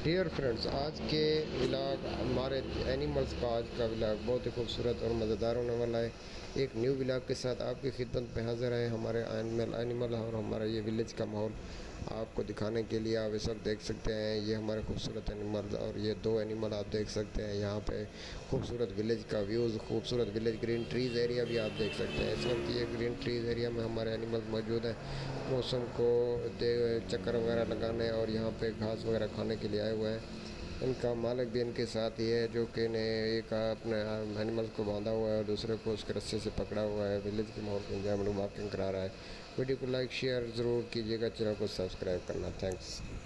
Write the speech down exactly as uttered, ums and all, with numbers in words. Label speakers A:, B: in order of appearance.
A: Dear friends, आज के vlog हमारे एनिमल्स का आज का व्लॉग बहुत ही खूबसूरत और मज़ेदार होने वाला है। एक न्यू व्लॉग के साथ आपकी खिदमत में हाजिर है। हमारे एनिमल एनिमल और हमारा ये विलेज का माहौल आपको दिखाने के लिए आप इस वक्त देख सकते हैं। ये हमारे खूबसूरत एनिमल और ये दो एनिमल आप देख सकते हैं। यहाँ पे खूबसूरत विलेज का व्यूज़, खूबसूरत विलेज ग्रीन ट्रीज़ एरिया भी आप देख सकते हैं। इस वक्त ये ग्रीन ट्रीज़ एरिया में हमारे एनिमल मौजूद हैं। मौसम को दे चक्कर वगैरह लगाने और यहाँ पे घास वगैरह खाने के लिए आए हुए हैं। इनका मालिक भी इनके साथ ही है, जो कि ने एक अपने एनिमल को बांधा हुआ है और दूसरे को उसके रस्से से पकड़ा हुआ है। विलेज के माहौल को इंजॉय वॉकिंग करा रहा है। वीडियो को लाइक शेयर ज़रूर कीजिएगा, चैनल को सब्सक्राइब करना। थैंक्स।